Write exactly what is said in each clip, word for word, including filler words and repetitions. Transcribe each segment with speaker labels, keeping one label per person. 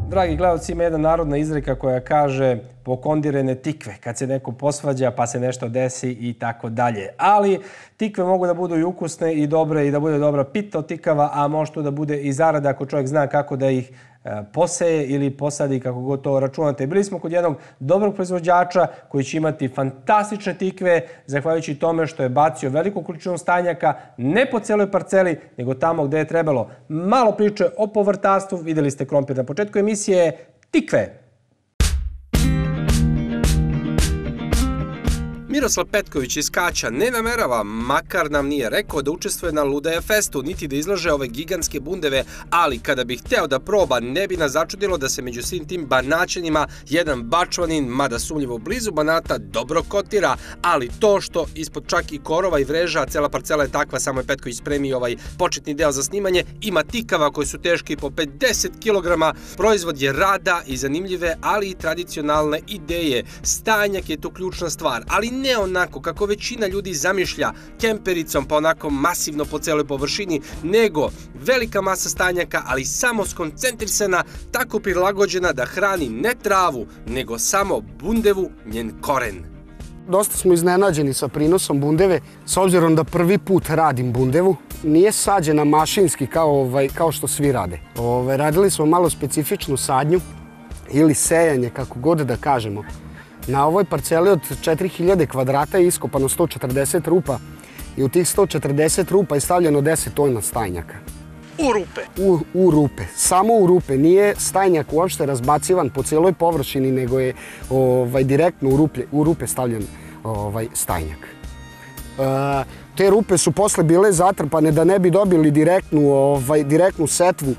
Speaker 1: Dragi gledalci, ima jedna narodna izreka koja kaže pokondirene tikve, kad se neko posvađa pa se nešto desi i tako dalje. Ali tikve mogu da budu i ukusne i dobre i da bude dobra pita od tikava, a može to da bude i zarada ako čovjek zna kako da ih poseje ili posadi, kako god to računate. Bili smo kod jednog dobrog proizvođača koji će imati fantastične tikve, zahvaljujući tome što je bacio veliku količinu stajnjaka, ne po celoj parceli, nego tamo gde je trebalo. Malo priče o povrtarstvu, videli ste krompir na početku emisije, tikve. Miroslav Petković iz Kaća ne namerava, makar nam nije rekao da učestvuje na Ludeja festu, niti da izlaže ove gigantske bundeve, ali kada bi hteo da proba, ne bi nas začudilo da se među svim tim banaćanima jedan bačvanin, mada sumnjivo blizu Banata, dobro kotira, ali to što ispod čak i korova i vreža, cela parcela je takva, samo je Petković spremio ovaj početni deo za snimanje, ima tikava koji su teški po pedeset kilograma, proizvod je rada i zanimljive, ali i tradicionalne ideje. Stajnjak je tu ključna stvar, ali ne onako kako većina ljudi zamišlja, kempericom pa onako masivno po celoj površini, nego velika masa stajnjaka, ali samo skoncentrisana, tako prilagođena da hrani ne travu, nego samo bundevu, njen koren.
Speaker 2: Dosta smo iznenađeni sa prinosom bundeve, s obzirom da prvi put radim bundevu. Nije sađena mašinski kao, ovaj, kao što svi rade. Ovaj, radili smo malo specifičnu sadnju ili sejanje, kako god da kažemo. Na ovoj parceli od četiri hiljade kvadrata je iskopano sto četrdeset rupa i u tih sto četrdeset rupa je stavljeno deset tona stajnjaka.
Speaker 1: U rupe?
Speaker 2: U, u rupe. Samo u rupe. Nije stajnjak uopšte razbacivan po cijeloj površini, nego je ovaj, direktno u, ruplje, u rupe stavljen ovaj, stajnjak. E, te rupe su posle bile zatrpane da ne bi dobili direktnu, ovaj, direktnu setvu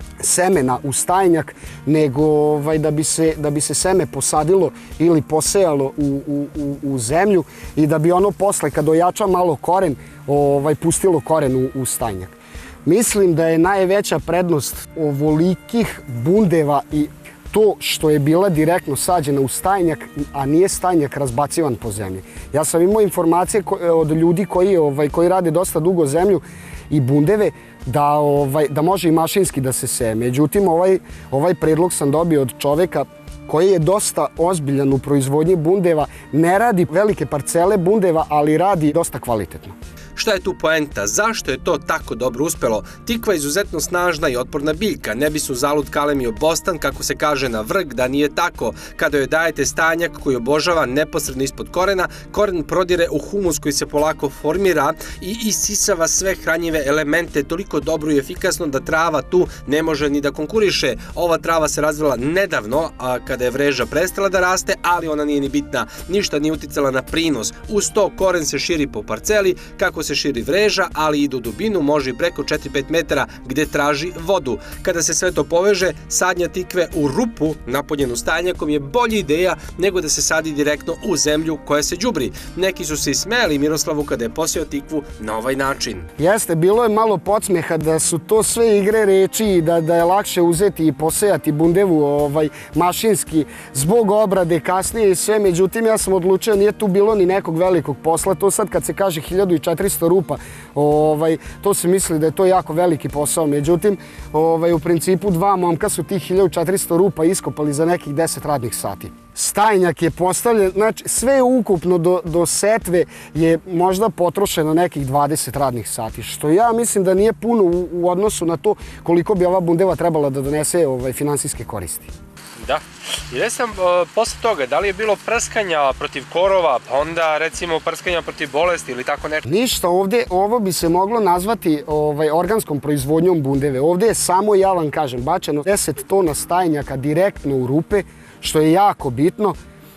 Speaker 2: semena u stajnjak, nego ovaj, da, bi se, da bi se seme posadilo ili posejalo u, u, u, u zemlju i da bi ono posle, kad ojača malo koren, ovaj, pustilo koren u, u stajnjak. Mislim da je najveća prednost ovolikih bundeva i to što je bila direktno sađena u stajnjak, a nije stajnjak razbacivan po zemlji. Ja sam imao informacije od ljudi koji, ovaj, koji rade dosta dugo zemlju i bundeve, da, ovaj, da može i mašinski da se seje. Međutim, ovaj, ovaj predlog sam dobio od čoveka koji je dosta ozbiljan u proizvodnji bundeva, ne radi velike parcele bundeva, ali radi dosta kvalitetno.
Speaker 1: Šta je tu poenta? Zašto je to tako dobro uspelo? Tikva je izuzetno snažna i otporna biljka. Ne bi su zalud kalemio bostan, kako se kaže na vrh, da nije tako. Kada joj dajete stajnjak koji obožava neposredno ispod korena, koren prodire u humus koji se polako formira i isisava sve hranjive elemente toliko dobro i efikasno da trava tu ne može ni da konkuriše. Ova trava se razvila nedavno, a kada je vreža prestala da raste, ali ona nije ni bitna. Ništa nije uticala na prinos. Uz to koren se širi po parceli, kako se se širi vreža, ali i do dubinu, može i preko četiri do pet metara gde traži vodu. Kada se sve to poveže, sadnja tikve u rupu napunjenu stajnjakom je bolja ideja nego da se sadi direktno u zemlju koja se đubri. Neki su se i smejali Miroslavu kada je posejao tikvu na ovaj način.
Speaker 2: Jeste, bilo je malo podsmeha da su to sve igre reči i da, da je lakše uzeti i posejati bundevu ovaj, mašinski zbog obrade kasnije i sve. Međutim, ja sam odlučio, nije tu bilo ni nekog velikog posla. To sad kad se kaže hiljadu četiristo rupa, ovaj, to se misli da je to jako veliki posao. Međutim, ovaj, u principu dva momka su tih hiljadu četiristo rupa iskopali za nekih deset radnih sati. Stajnjak je postavljen, znači sve ukupno do, do setve je možda potrošeno nekih dvadeset radnih sati, što ja mislim da nije puno u, u odnosu na to koliko bi ova bundeva trebala da donese ovaj, finansijske koristi.
Speaker 3: Da. I da sam posle toga, da li je bilo prskanja protiv korova, pa onda recimo prskanja protiv bolesti ili tako nešto?
Speaker 2: Ništa, ovdje, ovo bi se moglo nazvati ovaj, organskom proizvodnjom bundeve. Ovdje je samo, ja vam kažem, bačeno deset tona stajnjaka direktno u rupe, što je jako bitno.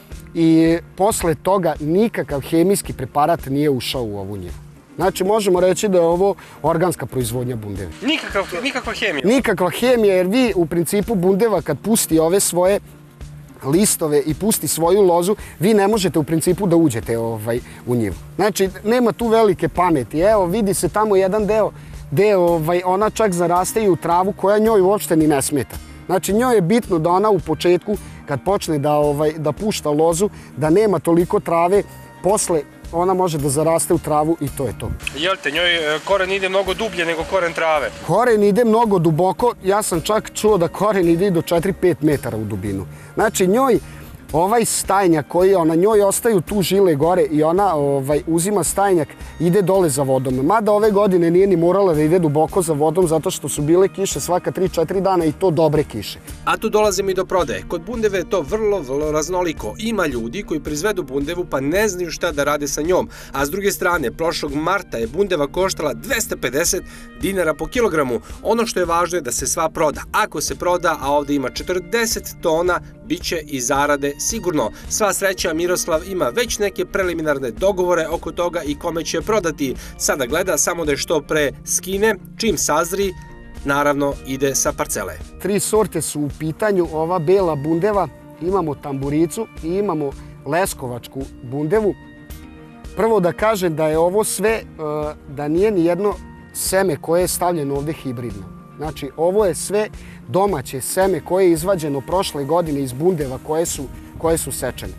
Speaker 2: I posle toga nikakav hemijski preparat nije ušao u ovu njivu. Znači, možemo reći da je ovo organska proizvodnja bundeve.
Speaker 3: Nikakav, nikakva hemija?
Speaker 2: Nikakva hemija, jer vi u principu bundeva kad pusti ove svoje listove i pusti svoju lozu, vi ne možete u principu da uđete ovaj, u njivu. Znači, nema tu velike pameti. Evo, vidi se tamo jedan deo gde ovaj, ona čak zaraste i u travu koja njoj uopšte ni ne smeta. Znači, njoj je bitno da ona u početku, kad počne da, ovaj, da pušta lozu, da nema toliko trave, posle ona može da zaraste u travu i to je to.
Speaker 3: Jel te, njoj koren ide mnogo dublje nego koren trave?
Speaker 2: Koren ide mnogo duboko, ja sam čak čuo da koren ide do četiri do pet metara u dubinu. Znači njoj, ovaj stajnjak koji ona njoj ostaju tu žile gore i ona ovaj, uzima stajnjak, ide dole za vodom. Mada ove godine nije ni morala da ide duboko za vodom zato što su bile kiše svaka tri do četiri dana i to dobre kiše.
Speaker 1: A tu dolazimo i do prodaje. Kod bundeve je to vrlo, vrlo raznoliko. Ima ljudi koji proizvedu bundevu pa ne znaju šta da rade sa njom. A s druge strane, prošlog marta je bundeva koštala dvesta pedeset dinara po kilogramu. Ono što je važno je da se sva proda. Ako se proda, a ovdje ima četrdeset tona, bit će i zarade sigurno. Sva sreća, Miroslav ima već neke preliminarne dogovore oko toga i kome će prodati. Sada gleda samo da je što pre skine, čim sazri, naravno ide sa parcele.
Speaker 2: Tri sorte su u pitanju, ova bela bundeva, imamo tamburicu i imamo leskovačku bundevu. Prvo da kažem da je ovo sve, da nije ni jedno seme koje je stavljeno ovdje hibridno. Znači, ovo je sve domaće seme koje je izvađeno prošle godine iz bundeva koje su, koje su sečene.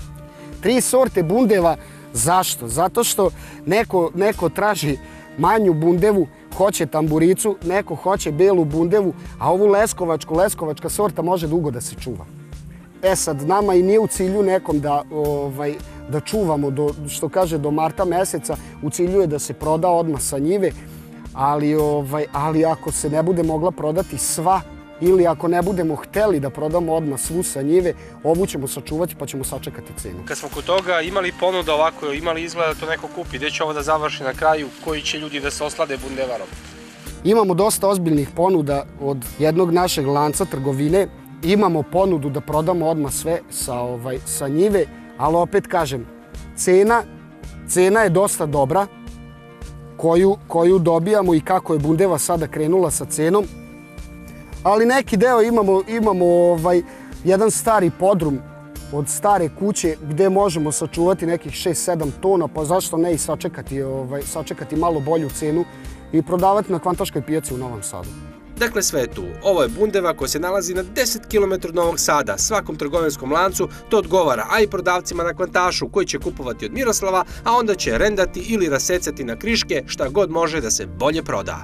Speaker 2: Tri sorte bundeva, zašto? Zato što neko, neko traži manju bundevu, hoće tamburicu, neko hoće belu bundevu, a ovu leskovačku, leskovačka sorta može dugo da se čuva. E sad, nama i nije u cilju nekom da, ovaj, da čuvamo, do, što kaže, do marta meseca, u cilju je da se proda odmah sa njive, ali, ovaj, ali ako se ne bude mogla prodati sva, ili ako ne budemo hteli da prodamo odmah svu sa njive, ovu ćemo sačuvati pa ćemo sačekati cenu.
Speaker 3: Kad smo kod toga imali ponuda ovako, imali izgleda da to neko kupi, gdje će ovo da završi na kraju, koji će ljudi da se oslade bundevarom?
Speaker 2: Imamo dosta ozbiljnih ponuda od jednog našeg lanca trgovine. Imamo ponudu da prodamo odmah sve sa, ovaj, sa njive, ali opet kažem, cena, cena je dosta dobra koju, koju dobijamo i kako je bundeva sada krenula sa cenom. Ali neki deo imamo, imamo ovaj, jedan stari podrum od stare kuće gdje možemo sačuvati nekih šest sedam tona, pa zašto ne i sačekati, ovaj, sačekati malo bolju cenu i prodavati na Kvantaškoj pijaci u Novom Sadu.
Speaker 1: Dakle, sve je tu. Ovo je bundeva koja se nalazi na deset kilometara od Novog Sada. Svakom trgovinskom lancu to odgovara, a i prodavcima na Kvantašu koji će kupovati od Miroslava, a onda će rendati ili rasecati na kriške šta god može da se bolje proda.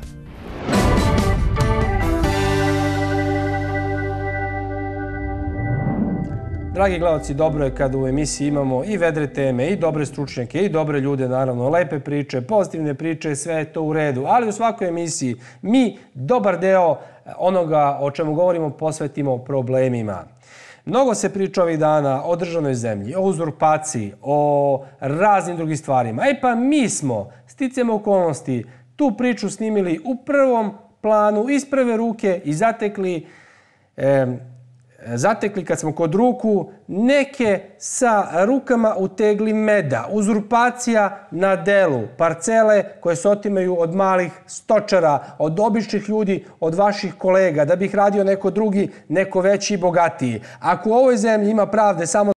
Speaker 3: Dragi gledalci, dobro je kada u emisiji imamo i vedre teme, i dobre stručnjake, i dobre ljude, naravno, lepe priče, pozitivne priče, sve je to u redu. Ali u svakoj emisiji mi dobar deo onoga o čemu govorimo posvetimo problemima. Mnogo se priča ovih dana o državnoj zemlji, o uzurpaciji, o raznim drugim stvarima. E pa mi smo, sticajem okolnosti, tu priču snimili u prvom planu, iz prve ruke i zatekli... E, Zatekli kad smo kod ruku neke sa rukama u tegli meda, uzurpacija na delu, parcele koje se otimaju od malih stočara, od običnih ljudi, od vaših kolega, da bi ih radio neko drugi, neko veći i bogatiji. Ako u ovoj zemlji ima pravde samo